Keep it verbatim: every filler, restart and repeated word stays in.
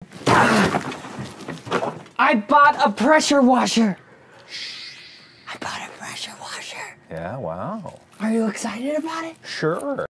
I bought a pressure washer. I bought a pressure washer. Yeah, wow. Are you excited about it? Sure.